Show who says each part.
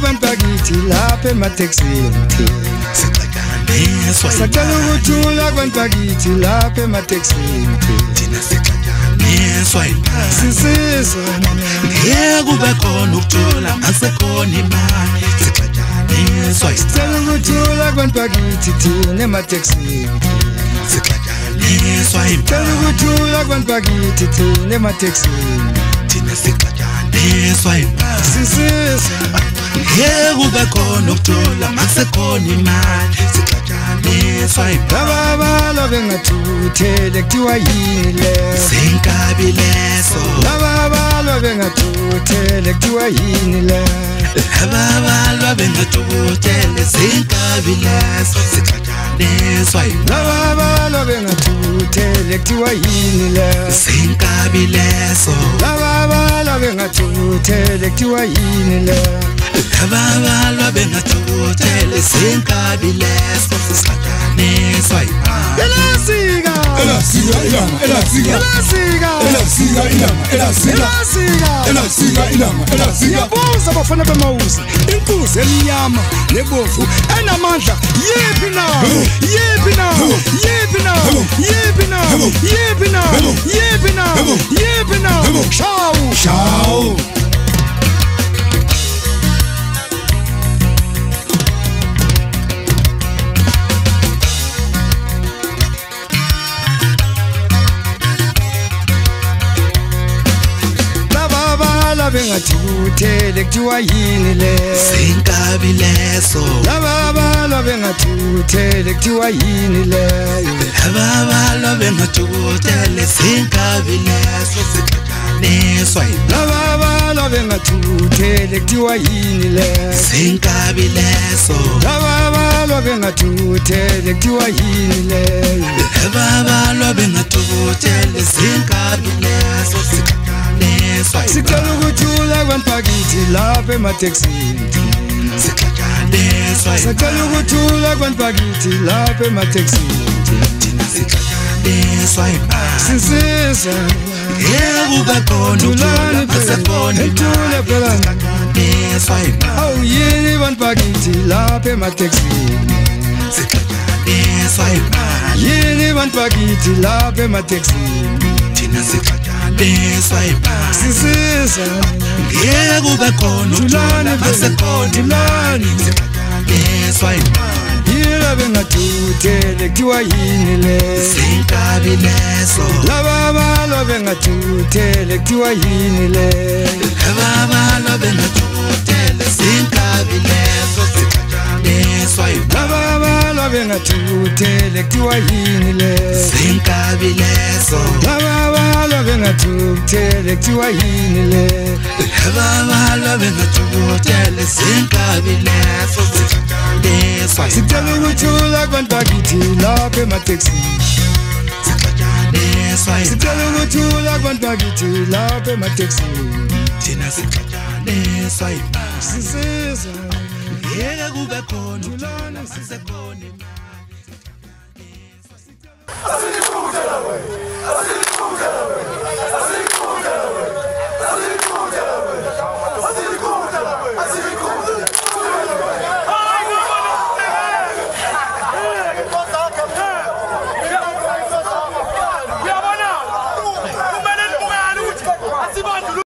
Speaker 1: abantu bakithi lapha emateksini
Speaker 2: sixakaniswa
Speaker 1: sacela ukuthula abantu bakithi lapha emateksini
Speaker 2: thina sixakaniswa
Speaker 1: sisizwa
Speaker 2: ngeke kube khona ukuthula masekhona imali sixakaniswa
Speaker 1: sicela ukuthula abantu bakithi thina emateksini
Speaker 2: sixakaniswa
Speaker 1: sicela ukuthula abantu bakithi thina emateksini
Speaker 2: thina sixakaniswa
Speaker 1: sisizwa
Speaker 2: ngeke kube khona ukuthula masekhona imali sixakaniswa
Speaker 1: lababalo bengathuthele kuthiwa yini leso
Speaker 2: sinkabi leso
Speaker 1: lababalo bengathuthele kuthiwa yini leso
Speaker 2: ababalwa bengathuthele sinkabi leso sixakaniswa
Speaker 1: lababalo bengathuthele kuthiwa yini leso
Speaker 2: sinkabi leso
Speaker 1: lababalo bengathuthele kuthiwa yini leso
Speaker 2: ababalwa bengathuthele sinkabi leso sixakaniswa
Speaker 1: elasika
Speaker 3: Elasika ilanga elasika
Speaker 1: elasika
Speaker 3: elasika ilanga elasika
Speaker 1: elasika
Speaker 3: ilanga elasika
Speaker 1: yabuza abafana bemawuzi inkuzi emnyama nebovu enamandla yipi na yipi na yipi na yipi na yipi na yipi na yipi na shawu
Speaker 3: Ciao
Speaker 1: bengathuthele kuthiwa yini leso
Speaker 2: sinkabi leso
Speaker 1: lababalo bengathuthele kuthiwa yini leyo
Speaker 2: ababalwa bengathuthele sinkabi leso sixakaniswa
Speaker 1: lababalo bengathuthele kuthiwa yini leso
Speaker 2: sinkabi leso
Speaker 1: lababalo bengathuthele kuthiwa yini leyo
Speaker 2: ababalwa bengathuthele sinkabi leso sixakaniswa
Speaker 1: sicela ukuthula abantu bakithi lapha emateksini
Speaker 2: sixakaniswa
Speaker 1: sicela ukuthula abantu bakithi lapha emateksini
Speaker 2: thina sixakaniswa
Speaker 1: sisizwa
Speaker 2: ngeke kube khona
Speaker 1: thulani
Speaker 2: masekhona
Speaker 1: ethule phela
Speaker 2: sixakaniswa
Speaker 1: awu yini abantu bakithi lapha emateksini
Speaker 2: sixakaniswa
Speaker 1: yini abantu bakithi lapha emateksini
Speaker 2: thina sixakaniswa
Speaker 1: sisizwa
Speaker 2: ngeke kube khona
Speaker 1: thulani
Speaker 2: masekhona
Speaker 1: thulani
Speaker 2: sixakaniswa
Speaker 1: yila bengathuthele kuthiwa yini leso
Speaker 2: sinkabi leso
Speaker 1: lababalo bengathuthele kuthiwa yini leso
Speaker 2: ababalwa bengathuthele sinkabi leso sixakaniswa
Speaker 1: lababalo bengathuthele kuthiwa yini leso
Speaker 2: sinkabi leso
Speaker 1: lababalo bengathuthele kuthiwa yini leso
Speaker 2: ababalwa bengathuthele sinkabi leso sixakaniswa
Speaker 1: sicela ukuthula abantu bakithi lapha emateksini
Speaker 2: sixakaniswa
Speaker 1: sicela ukuthula abantu bakithi lapha emateksini
Speaker 2: thina sixakaniswa
Speaker 1: sisizwa
Speaker 2: ngeke kube khona
Speaker 1: thulani
Speaker 2: masekhona